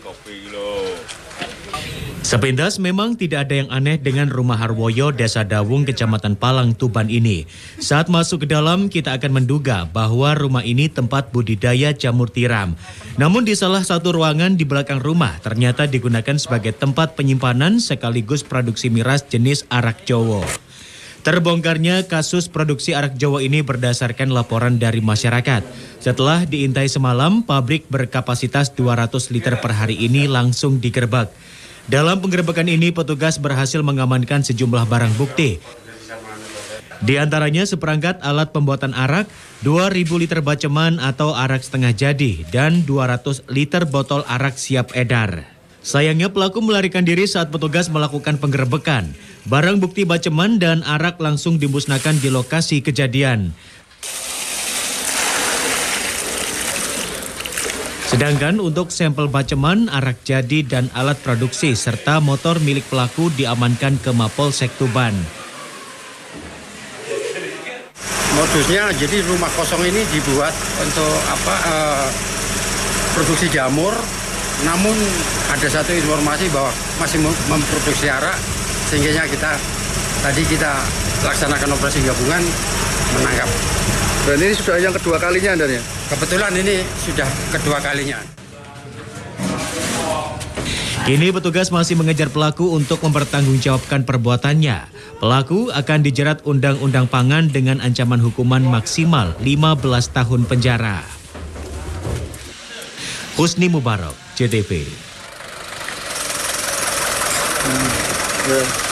Sepintas memang tidak ada yang aneh dengan rumah Harwoyo, Desa Dawung, Kecamatan Palang, Tuban ini. Saat masuk ke dalam, kita akan menduga bahwa rumah ini tempat budidaya jamur tiram. Namun di salah satu ruangan di belakang rumah ternyata digunakan sebagai tempat penyimpanan sekaligus produksi miras jenis arak Jawa. Terbongkarnya kasus produksi arak Jawa ini berdasarkan laporan dari masyarakat. Setelah diintai semalam, pabrik berkapasitas 200 liter per hari ini langsung digerebek. Dalam penggerebekan ini, petugas berhasil mengamankan sejumlah barang bukti. Di antaranya seperangkat alat pembuatan arak, 2.000 liter baceman atau arak setengah jadi, dan 200 liter botol arak siap edar. Sayangnya pelaku melarikan diri saat petugas melakukan penggerebekan. Barang bukti baceman dan arak langsung dimusnahkan di lokasi kejadian. Sedangkan untuk sampel baceman, arak jadi dan alat produksi serta motor milik pelaku diamankan ke Mapolsek Tuban. Modusnya jadi rumah kosong ini dibuat untuk produksi jamur. Namun ada satu informasi bahwa masih memproduksi arak, sehingga kita laksanakan operasi gabungan menangkap. Dan ini sudah yang kedua kalinya Anda ya? Kebetulan ini sudah kedua kalinya. Kini petugas masih mengejar pelaku untuk mempertanggungjawabkan perbuatannya. Pelaku akan dijerat Undang-Undang Pangan dengan ancaman hukuman maksimal 15 tahun penjara. Husni Mubarak, JTV.